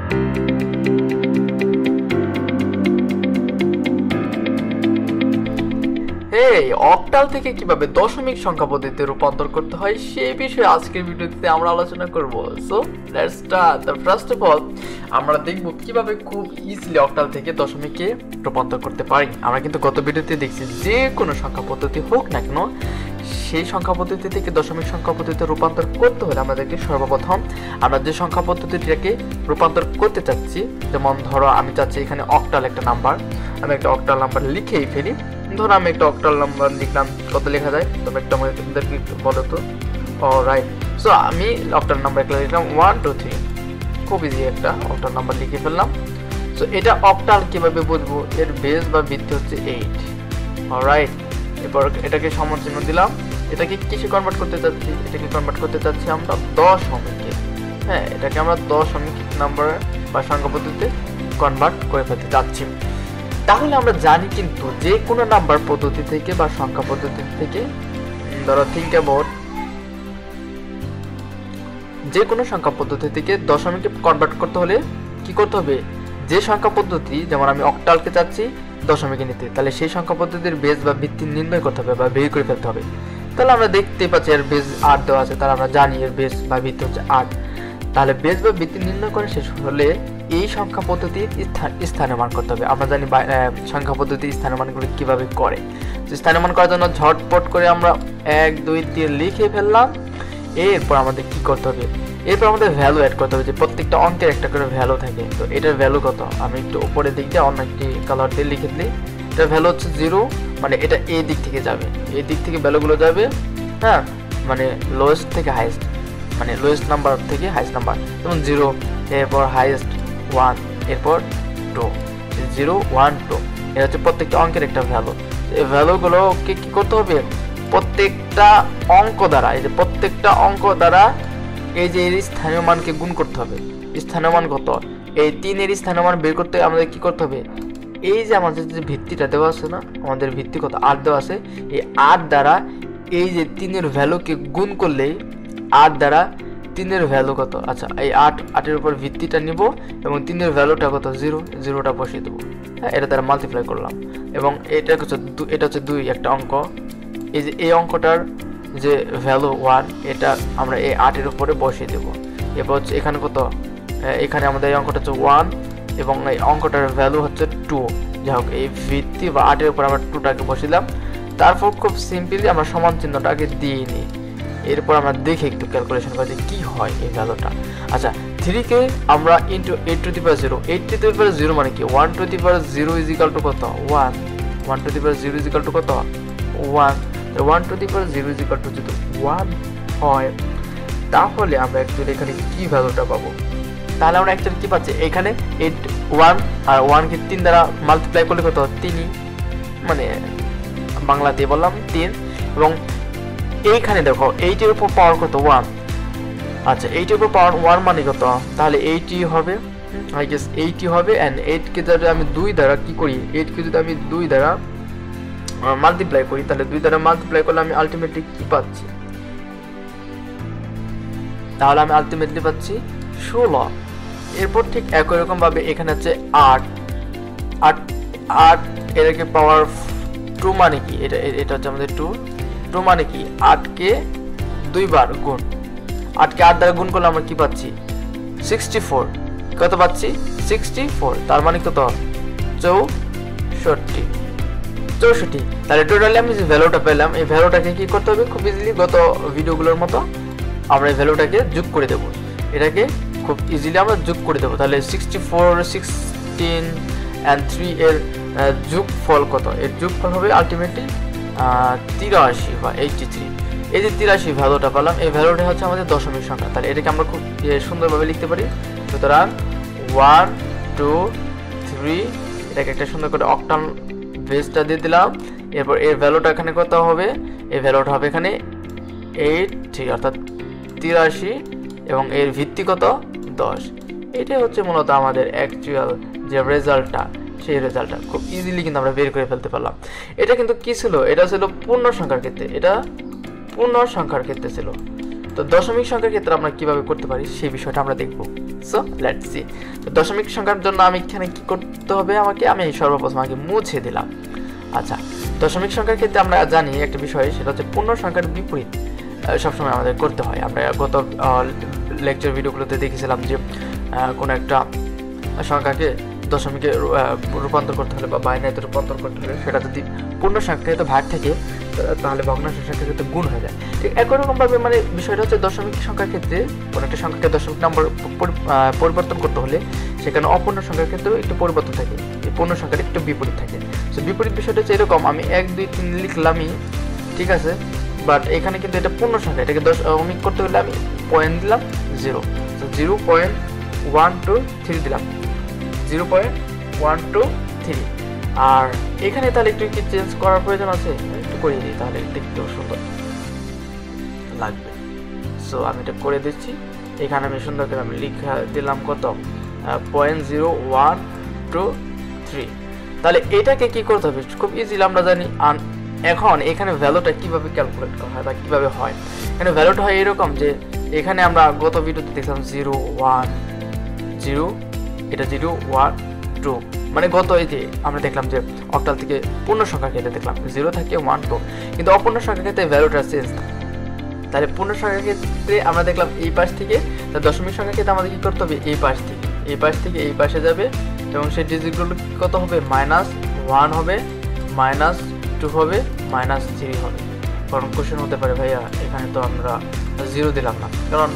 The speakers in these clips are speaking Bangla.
এই অক্টাল থেকে কিভাবে দশমিক সংখ্যা পদ্ধতিতে রূপান্তর করতে হয় সেই বিষয়ে আজকের ভিডিওতে আমরা আলোচনা করব। So let's start. First of all আমরা দেখব কিভাবে খুব ইজিলি অক্টাল থেকে দশমিকে রূপান্তর করতে পারি। আমরা কিন্তু গত ভিডিওতে দেখছি যে কোনো সংখ্যা পদ্ধতি হোক না কেন সেই সংখ্যা পদ্ধতি থেকে দশমিক সংখ্যা পদ্ধতিতে রূপান্তর করতে হলে আমাদেরকে সর্বপ্রথম আমরা যে সংখ্যা পদ্ধতিটাকে রূপান্তর করতে চাচ্ছি, যেমন ধরো আমি চাচ্ছি এখানে অক্টাল একটা নাম্বার, আমি একটা অক্টাল নাম্বার লিখেই ফেলি। ধরো আমি একটা অক্টাল নাম্বার লিখলাম, কত লেখা যায় তবে একটা আমাদেরকে বলো তো। অলরাইট, সো আমি অক্টাল নাম্বার একটা লিখলাম 1 2 3, খুব ইজি একটা অক্টাল নাম্বার লিখে ফেললাম। সো এটা অক্টাল কিভাবে বুঝবো, এর বেস বা ভিত্তি হচ্ছে 8। অলরাইট, এরপর এটাকে সমচিহ্ন দিলাম। এটাকে কিসে কনভার্ট করতে চাচ্ছি, এটাকে কনভার্ট করতে চাচ্ছি আমরা দশমিকে। হ্যাঁ, এটাকে আমরা দশমিক নাম্বার বা সংখ্যা পদ্ধতিতে কনভার্ট করে ফেলতে চাচ্ছি। তাহলে আমরা জানি কিন্তু যে কোনো নাম্বার পদ্ধতি থেকে বা সংখ্যা পদ্ধতি থেকে, ধরো থিঙ্ক অ্যাবাউট, যে কোনো সংখ্যা পদ্ধতি থেকে দশমিকে কনভার্ট করতে হলে কি করতে হবে, যে সংখ্যা পদ্ধতি, যেমন আমি অক্টালকে চাচ্ছি দশমিকে নিতে, তাহলে সেই সংখ্যা পদ্ধতির বেস বা ভিত্তি নির্ণয় করতে হবে বা বের করে ফেলতে হবে। তাহলে আমরা দেখতে পাচ্ছি এর বেস 8 দেওয়া আছে, তাহলে আমরা জানি এর বেস বা ভিত্তি হচ্ছে 8। তাহলে বেস বা ভিত্তি নির্ণয় করে শেষ হলে এই সংখ্যা পদ্ধতির স্থানীয় মান করতে হবে। আমরা জানি সংখ্যা পদ্ধতির স্থানীয় মানগুলো কিভাবে করে। স্থানীয় মান করার জন্য ঝটপট করে আমরা 1 2 3 লিখে ফেললাম। এরপর আমাদের কি করতে হবে, এরপর আমাদের ভ্যালু অ্যাড করতে হবে, যে প্রত্যেকটা অঙ্কের একটা করে ভ্যালু থাকে। তো এটার ভ্যালু কত, আমি একটু উপরের দিক দিয়ে অন্য একটি কালার দিয়ে লিখে দিই। এটার ভ্যালু হচ্ছে 0, মানে এটা এই দিক থেকে যাবে, এই দিক থেকে ভ্যালুগুলো যাবে। হ্যাঁ, মানে লোয়েস্ট থেকে হাইয়েস্ট, মানে লোয়েস্ট নাম্বার থেকে হাইয়েস্ট নাম্বার, যেমন 0, এরপর হাইয়েস্ট 1, এরপর 2, 0 1 2। এটা হচ্ছে প্রত্যেকটা অঙ্কের একটা ভ্যালু। এই ভ্যালুগুলোকে কি করতে হবে, প্রত্যেকটা অঙ্ক দ্বারা, এই যে প্রত্যেকটা অঙ্ক দ্বারা এই যে এর স্থানীয় মানকে গুণ করতে হবে। স্থানীয় মান কত, এই 3 এর স্থানীয় মান বের করতে আমাদের কি করতে হবে, এই যে আমাদের যে ভিত্তিটা দেওয়া আছে না, আমাদের ভিত্তি কত 8 দেওয়া আছে, এই 8 দ্বারা এই যে 3 এর ভ্যালুকে গুণ করলেই 8 দ্বারা 3 এর ভ্যালু কত, আচ্ছা এই 8 এর উপর ভিত্তিটা নিব এবং 3 এর ভ্যালুটা কত 0, 0টা বসিয়ে দেবো। হ্যাঁ, এটা দ্বারা মাল্টিপ্লাই করলাম এবং এটা হচ্ছে 2 একটা অঙ্ক। এই যে এই অঙ্কটার যে ভ্যালু 1, এটা আমরা এই 8 এর উপরে বসিয়ে দেবো। এরপর হচ্ছে এখানে কত, এখানে আমাদের এই অঙ্কটা হচ্ছে 1 এবং এই অঙ্কটার ভ্যালু হচ্ছে 2। যাই হোক, এই ভিত্তি বা 8 এর উপর আমরা 2টাকে বসিলাম। তারপর খুব সিম্পলি আমরা সমান চিহ্নটাকে দিয়ে নিই। এরপর আমরা দেখি একটু ক্যালকুলেশন করে যে কী হয় এই ভ্যালুটা। আচ্ছা, 3কে আমরা into 8 to the power 0, 8 to the power 0 মানে কি, 1 to the power 0 is equal to কত 1, 1 to the power 0 is equal to কত 1। 1 to the power 0 is equal to যদি 1 হয়, তাহলে আমরা অ্যাকচুয়ালি এখানে কি ভ্যালুটা পাবো, তাহলে আমরা অ্যাকচুয়ালি কি পাচ্ছি, এখানে 8 1 আর 1কে 3 দ্বারা মাল্টিপ্লাই করলে কত 3, মানে বাংলা দিয়ে বললাম 3। এবং এইখানে দেখো 8 এর উপর পাওয়ার কত 1, আচ্ছা 8 এর উপর পাওয়ার 1 মানে কত, তাহলে 80 হবে, আই গেস 80 হবে। অ্যান্ড 8কে যদি আমি 2 দ্বারা কি করি, 8কে যদি আমি 2 দ্বারা মাল্টিপ্লাই করি, তাহলে 2 দ্বারা মাল্টিপ্লাই করলে আমি আলটিমেটলি কি পাচ্ছি, তাহলে আমি আলটিমেটলি পাচ্ছি 16। এরপর ঠিক একই রকম ভাবে এখানে হচ্ছে 8 এটাকে পাওয়ার 2 মানে কি, এটা হচ্ছে আমাদের 2 মানে কি, 8কে 2 বার গুণ, 8কে 8 দ্বারা গুণ করলে আমরা কি পাচ্ছি 64। কত পাচ্ছি 64, তার মানে কত 64। তাহলে টোটালি আমি যে ভ্যালুটা পেলাম, এই ভ্যালুটাকে কি করতে হবে, খুব ইজিলি গত ভিডিওগুলোর মতো আমরা এই ভ্যালুটাকে যোগ করে দেবো। এটাকে খুব ইজিলি আমরা যোগ করে দেবো। তাহলে 64 16 অ্যান্ড 3 এর যোগফল কত, এর যোগফল হবে আলটিমেটলি 83 বা 83। এই যে 83 ভ্যালুটা পেলাম, এই ভ্যালুটা হচ্ছে আমাদের দশমিক সংখ্যা। তাহলে এটাকে আমরা খুব সুন্দরভাবে লিখতে পারি। সুতরাং 1 2 3, এটাকে একটা সুন্দর করে অক্টাল বেসটা দিয়ে দিলাম। এরপর এর ভ্যালুটা এখানে কত হবে, এই ভ্যালুটা হবে এখানে 80 অর্থাৎ 83 এবং এর ভিত্তি কত 10। এটাই হচ্ছে মূলত আমাদের অ্যাকচুয়াল যে রেজাল্টটা, সেই রেজাল্টটা খুব ইজিলি কিন্তু আমরা বের করে ফেলতে পারলাম। এটা কিন্তু কি ছিল, এটা ছিল পূর্ণ সংখ্যার ক্ষেত্রে, এটা পূর্ণ সংখ্যার ক্ষেত্রে ছিল। তো দশমিক সংখ্যার ক্ষেত্রে আমরা কিভাবে করতে পারি সেই বিষয়টা আমরা দেখব। So let's see. দশমিক সংখ্যার জন্য আমি এখানে কি করতে হবে, আমি সর্বপ্রথম আগে মুছে দিলাম। আচ্ছা, দশমিক সংখ্যার ক্ষেত্রে আমরা জানি একটা বিষয়, সেটা হচ্ছে পূর্ণ সংখ্যার বিপরীত সবসময় আমাদের করতে হয়। আমরা গত লেকচার ভিডিওগুলোতে দেখেছিলাম যে কোনো একটা সংখ্যাকে দশমিকে রূপান্তর করতে হলে বা বাইনারিতে রূপান্তর করতে হলে সেটা যদি পূর্ণ সংখ্যায় তো ভাগ থাকে তাহলে ভগ্নাংশ সংখ্যার ক্ষেত্রে গুণ হয়ে যায়। ঠিক একই রকমভাবে মানে বিষয়টা হচ্ছে দশমিক সংখ্যার ক্ষেত্রে কোনো একটা সংখ্যাকে দশমিক নম্বর পরিবর্তন করতে হলে সেখানে অপূর্ণ সংখ্যার ক্ষেত্রেও একটু পরিবর্তন থাকে, পূর্ণ সংখ্যার একটু বিপরীত থাকে। তো বিপরীত বিষয়টা হচ্ছে এরকম, আমি 1 2 3 লিখলামই, ঠিক আছে, বাট এখানে কিন্তু এটা পূর্ণ সংখ্যা, এটাকে দশমিক করতে হলে আমি পয়েন্ট দিলাম 0, তো 0.123 দিলাম, 0.123। আর এখানে তাহলে একটু কি চেঞ্জ করার প্রয়োজন আছে, একটু করিয়ে দিই তাহলে দেখতে সুন্দর লাগবে। সো আমি এটা করে দিচ্ছি। এখানে আমি সুন্দর করে আমি লিখা দিলাম কত 0.123। তাহলে এটাকে কি করতে হবে, খুব ইজিলি আমরা জানি। এখন এখানে ভ্যালুটা কিভাবে ক্যালকুলেট করা হয় বা কিভাবে হয়, এখানে ভ্যালুটা হয় এরকম যে এখানে আমরা গত ভিডিওতে দেখলাম 0 1 0, এটা 0 1 2, মানে গত এই যে আমরা দেখলাম যে অক্টাল থেকে পূর্ণ সংখ্যার ক্ষেত্রে দেখলাম 0 থেকে 1 2, কিন্তু অপূর্ণ সংখ্যার ক্ষেত্রে ভ্যালুটা চেঞ্জ। তাহলে পূর্ণ সংখ্যার ক্ষেত্রে আমরা দেখলাম এই পাশ থেকে, তাহলে দশমিক সংখ্যার ক্ষেত্রে আমাদের কি করতে হবে, এই পাশ থেকে এই পাশে যাবে এবং সেই ডিজিটগুলো কত হবে, -1 হবে, -2 হবে, -3 হবে। কারণ কোশ্চেন হতে পারে ভাইয়া এখানে তো আমরা 0 দিলাম না, কারণ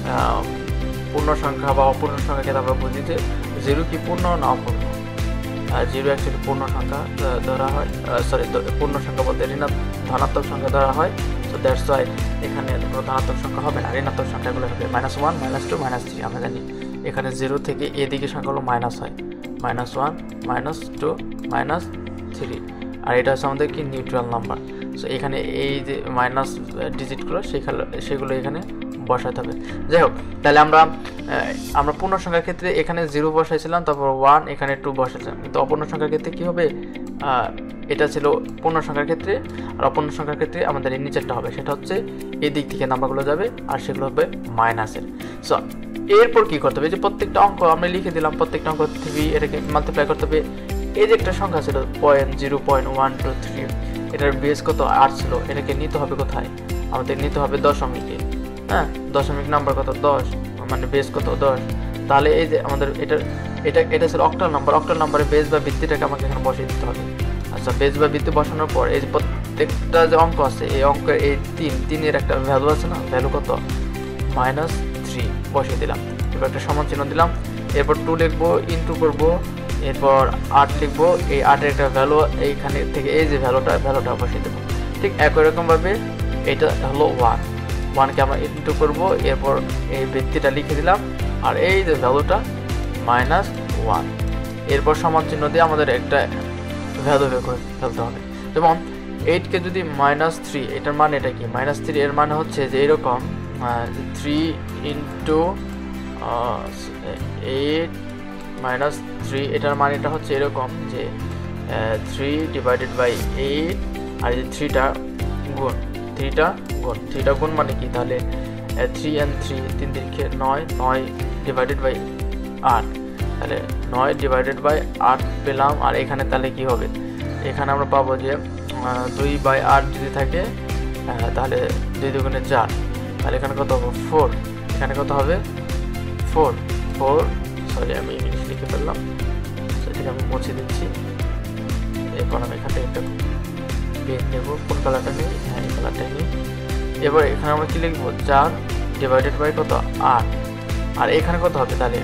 পূর্ণ সংখ্যা বা অপূর্ণ সংখ্যার ক্ষেত্রে আমরা বুঝি যে 0 কি পূর্ণ না অপূর্ণ। 0 অ্যাকচুয়ালি পূর্ণ সংখ্যা ধরা হয়, পূর্ণ সংখ্যা বলতে ধনাত্মক সংখ্যা ধরা হয়। তো দ্যাটস ওয়াই এখানে কোনো ধনাত্মক সংখ্যা হবে না, ঋণাত্মক সংখ্যাগুলো হবে -1 -2 -3। আমরা জানি এখানে 0 থেকে এদিকে সংখ্যাগুলো মাইনাস হয়, -1 -2 -3, আর এটা হচ্ছে আমাদের কি নিউট্রাল নাম্বার। সো এখানে এই যে মাইনাস ডিজিটগুলো সেগুলো এখানে বসাতে হবে। যাই হোক, তাহলে আমরা পূর্ণ সংখ্যার ক্ষেত্রে এখানে 0 বসাইছিলাম, তারপর 1, এখানে 2 বসাইছিলাম, কিন্তু অপূর্ণ সংখ্যার ক্ষেত্রে কি হবে, এটা ছিল পূর্ণ সংখ্যার ক্ষেত্রে, আর অপূর্ণ সংখ্যার ক্ষেত্রে আমাদের এই নিচেরটা হবে, সেটা হচ্ছে এই দিক থেকে নাম্বারগুলো যাবে আর সেগুলো হবে মাইনাসের। সো এরপর কি করতে হবে, যে প্রত্যেকটা অঙ্ক আমরা লিখে দিলাম, প্রত্যেকটা অঙ্ক থেকে এটাকে মাল্টিপ্লাই করতে হবে। এই যে একটা সংখ্যা ছিল 0.123, এটার বেস কত 8 ছিল, এটাকে নিতে হবে কোথায়, আমাদের নিতে হবে দশমিকে। হ্যাঁ, দশমিক নাম্বার কত 10, মানে বেস কত 10। তাহলে এই যে আমাদের এটা ছিল অক্টাল নাম্বারের বেস বা ভিত্তিটাকে আমাকে এখানে বসিয়ে দিতে হবে। আচ্ছা, বেস বা ভিত্তি বসানোর পর এই যে প্রত্যেকটা যে অঙ্ক আছে, এই অঙ্কের এই 3 একটা ভ্যালু আছে না, ভ্যালু কত -3 বসিয়ে দিলাম। এবার একটা সমান চিহ্ন দিলাম, এরপর 2 লিখবো, ইন্টু করবো, এরপর 8 লিখবো, এই 8 এর একটা ভ্যালু এইখানে থেকে এই যে ভ্যালুটা বসিয়ে দেবো। ঠিক একই রকমভাবে এটা হলো 1কে আমরা ইন্টু করবো, এরপর এই ভিত্তিটা লিখে দিলাম, আর এই যে ভ্যালুটা -1, এরপর সমান চিহ্ন দিয়ে আমাদের একটা ভ্যালু বের করে ফেলতে হবে। যেমন 8কে যদি -3, এটার মানে এটা কি, -3 এর মানে হচ্ছে যে এরকম 3 × 8 -3, এটার মানে এটা হচ্ছে এরকম যে 3/8, আর এই 3টা গুণ মানে কি, তাহলে 3 and 3 3 3 9/8, তাহলে 9/8 পেলাম। আর এখানে তাহলে কি হবে, এখানে আমরা পাবো যে 2/8 যদি থাকে তাহলে 2 দুগুণে 4, তাহলে এখানে কত হবে 4, এখানে কত হবে 4, সরি আমি ইংলিশ লিখে ফেললাম, সেটাকে আমি মুছে দিচ্ছি। এরপর আমি এখান থেকে একটা পেন নেব, কোন কালারটা নিই, হ্যাঁ এই কালারটাই নিই। এবার এখানে আমরা কি লিখবো, 4/8 কত 8, আর এখানে কত হবে তাহলে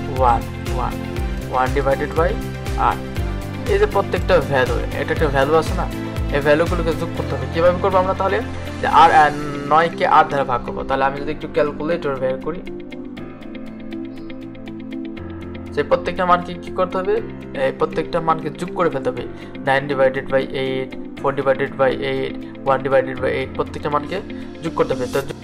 1/8। এই যে প্রত্যেকটা ভ্যালু, এটা একটা ভ্যালু আছে না, এই ভ্যালুগুলোকে যোগ করতে হবে। কীভাবে করবো আমরা, তাহলে যে 9কে 8 দ্বারা ভাগ করবো। তাহলে আমি যদি একটু ক্যালকুলেটর বের করি, যে প্রত্যেকটা মানকে কি করতে হবে, প্রত্যেকটা মানকে যোগ করে ফেলতে হবে। 9/8, 4/8, 1/8, প্রত্যেকটা মানকে যোগ করতে হবে। তো